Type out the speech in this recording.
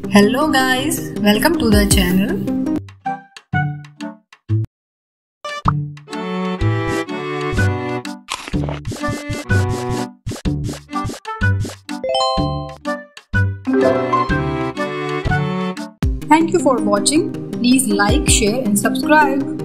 Hello guys, welcome to the channel. Thank you for watching. Please like, share and subscribe.